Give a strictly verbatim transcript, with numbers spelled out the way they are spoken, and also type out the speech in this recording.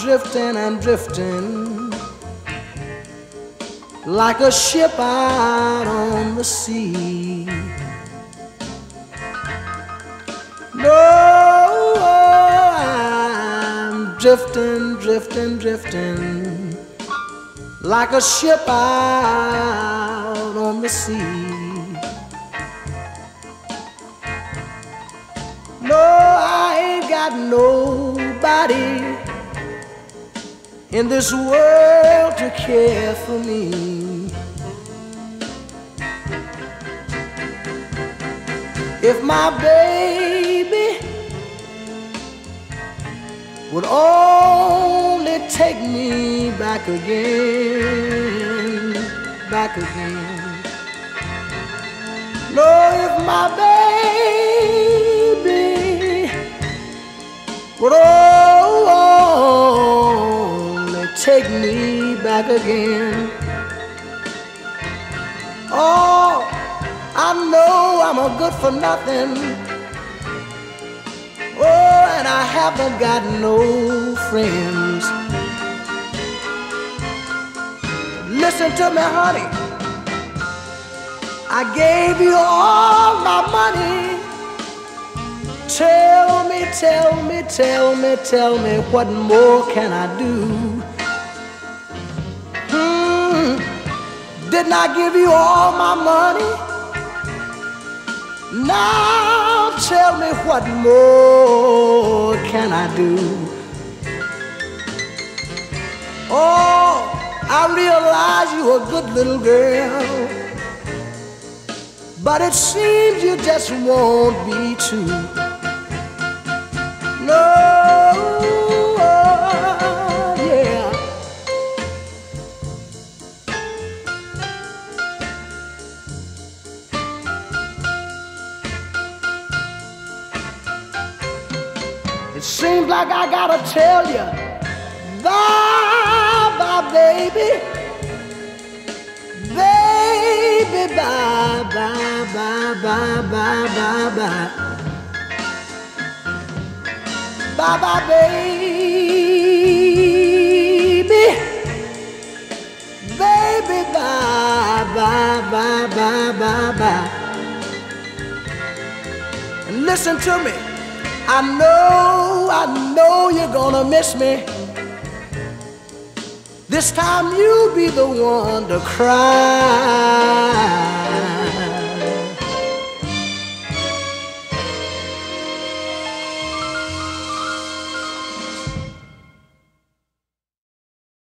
drifting and drifting like a ship out on the sea. No, I'm drifting, drifting, drifting like a ship out on the sea. No, I ain't got nobody in this world to care for me. If my baby would only take me back again, back again. No, if my baby would only take me back again. Oh, I know I'm a good for nothing. Oh, and I haven't got no friends. Listen to me, honey. I gave you all my money. Tell me, tell me, tell me, tell me, what more can I do? Hmm, didn't I give you all my money? Now tell me, what more can I do? Oh, I realize you're a good little girl, but it seems you just won't be true. No, yeah. It seems like I gotta tell you, bye, bye, baby. Baby, bye, bye, bye, bye, bye, bye, bye. Bye, bye, baby. Baby, bye, bye, bye, bye, bye, bye. And listen to me. I know, I know you're gonna miss me. This time you'll be the one to cry.